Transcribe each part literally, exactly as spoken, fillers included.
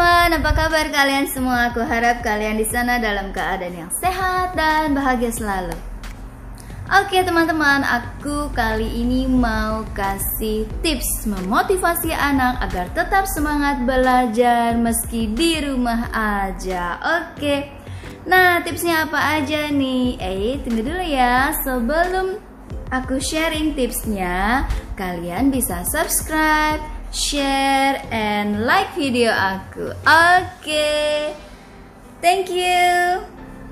teman-teman, apa kabar kalian semua? Aku harap kalian di sana dalam keadaan yang sehat dan bahagia selalu. Oke teman-teman, aku kali ini mau kasih tips memotivasi anak agar tetap semangat belajar meski di rumah aja. Oke, nah tipsnya apa aja nih? Eh, tunggu dulu ya. Sebelum aku sharing tipsnya, kalian bisa subscribe, share, and like video aku. Oke, thank you.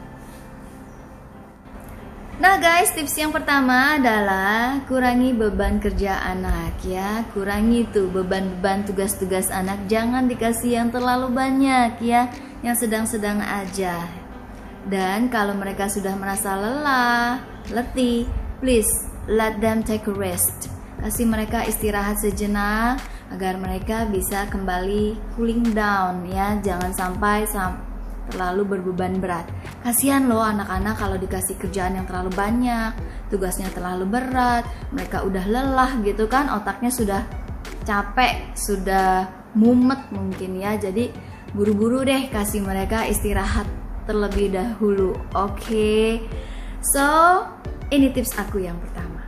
Nah guys, tips yang pertama adalah kurangi beban kerja anak ya. Kurangi tuh beban-beban tugas-tugas anak. Jangan dikasih yang terlalu banyak ya, yang sedang-sedang aja. Dan kalau mereka sudah merasa lelah, letih, please let them take a rest. Kasih mereka istirahat sejenak agar mereka bisa kembali cooling down ya. Jangan sampai sampai terlalu berbeban berat. Kasihan loh anak-anak kalau dikasih kerjaan yang terlalu banyak, tugasnya terlalu berat, mereka udah lelah gitu kan, otaknya sudah capek, sudah mumet mungkin ya. Jadi buru-buru deh kasih mereka istirahat terlebih dahulu. Oke, okay. So ini tips aku yang pertama.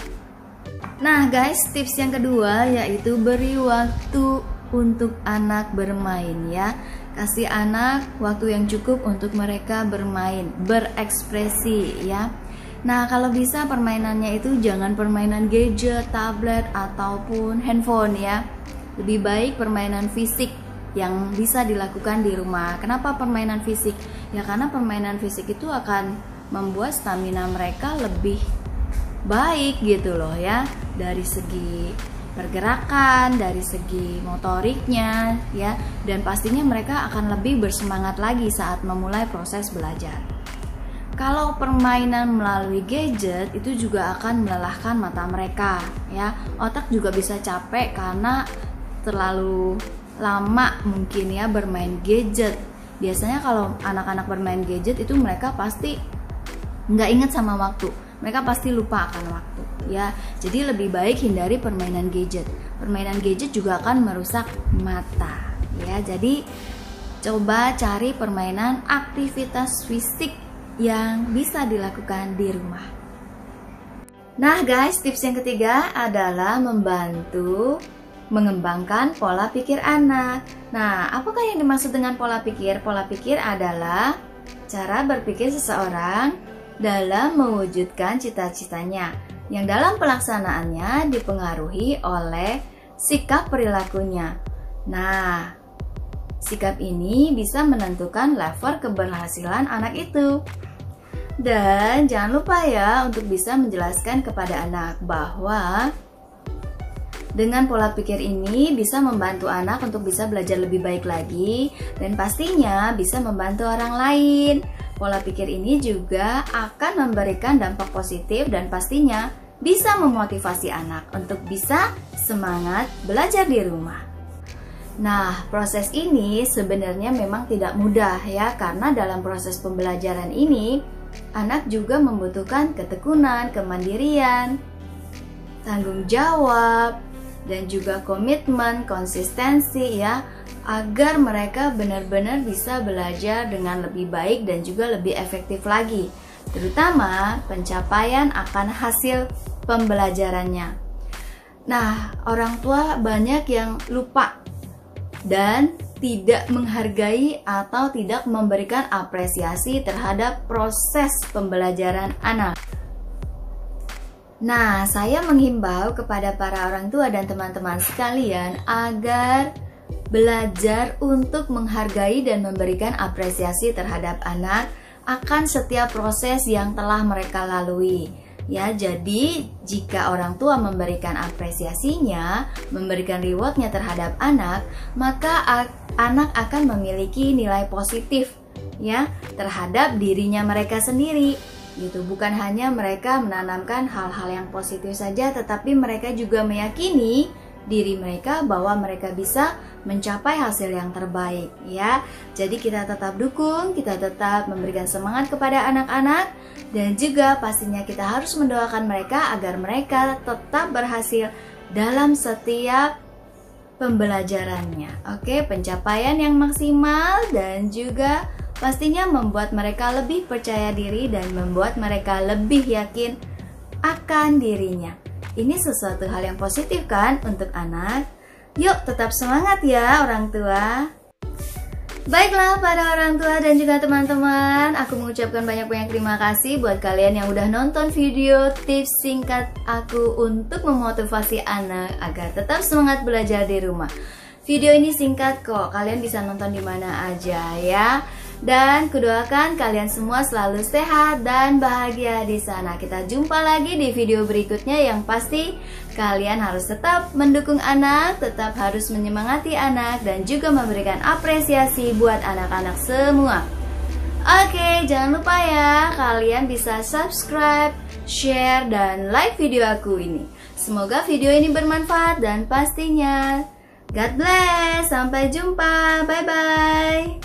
Nah guys, tips yang kedua yaitu beri waktu untuk anak bermain ya. Kasih anak waktu yang cukup untuk mereka bermain, berekspresi ya. Nah kalau bisa permainannya itu jangan permainan gadget, tablet, ataupun handphone ya. Lebih baik permainan fisik yang bisa dilakukan di rumah. Kenapa permainan fisik? Ya karena permainan fisik itu akan membuat stamina mereka lebih baik gitu loh ya. Dari segi pergerakan, dari segi motoriknya ya, dan pastinya mereka akan lebih bersemangat lagi saat memulai proses belajar. Kalau permainan melalui gadget itu juga akan melelahkan mata mereka ya. Otak juga bisa capek karena terlalu lama mungkin ya bermain gadget. Biasanya kalau anak-anak bermain gadget itu mereka pasti nggak inget sama waktu. Mereka pasti lupa akan waktu ya. Jadi lebih baik hindari permainan gadget. Permainan gadget juga akan merusak mata ya. Jadi coba cari permainan aktivitas fisik yang bisa dilakukan di rumah. Nah guys, tips yang ketiga adalah membantu mengembangkan pola pikir anak. Nah, apakah yang dimaksud dengan pola pikir? Pola pikir adalah cara berpikir seseorang dalam mewujudkan cita-citanya, yang dalam pelaksanaannya dipengaruhi oleh sikap perilakunya. Nah, sikap ini bisa menentukan level keberhasilan anak itu. Dan jangan lupa ya untuk bisa menjelaskan kepada anak bahwa dengan pola pikir ini bisa membantu anak untuk bisa belajar lebih baik lagi, dan pastinya bisa membantu orang lain. Pola pikir ini juga akan memberikan dampak positif dan pastinya bisa memotivasi anak untuk bisa semangat belajar di rumah. Nah, proses ini sebenarnya memang tidak mudah ya, karena dalam proses pembelajaran ini anak juga membutuhkan ketekunan, kemandirian, tanggung jawab, dan juga komitmen, konsistensi ya, agar mereka benar-benar bisa belajar dengan lebih baik dan juga lebih efektif lagi, terutama pencapaian akan hasil pembelajarannya. Nah, orang tua banyak yang lupa dan tidak menghargai atau tidak memberikan apresiasi terhadap proses pembelajaran anak. Nah, saya menghimbau kepada para orang tua dan teman-teman sekalian agar belajar untuk menghargai dan memberikan apresiasi terhadap anak akan setiap proses yang telah mereka lalui. Ya, jadi jika orang tua memberikan apresiasinya, memberikan rewardnya terhadap anak, maka anak akan memiliki nilai positif ya terhadap dirinya mereka sendiri. Gitu, bukan hanya mereka menanamkan hal-hal yang positif saja, tetapi mereka juga meyakini diri mereka bahwa mereka bisa mencapai hasil yang terbaik ya. Jadi kita tetap dukung, kita tetap memberikan semangat kepada anak-anak, dan juga pastinya kita harus mendoakan mereka agar mereka tetap berhasil dalam setiap pembelajarannya. Oke, pencapaian yang maksimal dan juga pastinya membuat mereka lebih percaya diri dan membuat mereka lebih yakin akan dirinya. Ini sesuatu hal yang positif kan untuk anak? Yuk tetap semangat ya orang tua. Baiklah para orang tua dan juga teman-teman, aku mengucapkan banyak-banyak terima kasih buat kalian yang udah nonton video tips singkat aku untuk memotivasi anak agar tetap semangat belajar di rumah. Video ini singkat kok, kalian bisa nonton di mana aja ya. Dan kudoakan kalian semua selalu sehat dan bahagia di sana. Kita jumpa lagi di video berikutnya, yang pasti kalian harus tetap mendukung anak, tetap harus menyemangati anak, dan juga memberikan apresiasi buat anak-anak semua. Oke, jangan lupa ya, kalian bisa subscribe, share, dan like video aku ini. Semoga video ini bermanfaat dan pastinya God bless. Sampai jumpa. Bye-bye.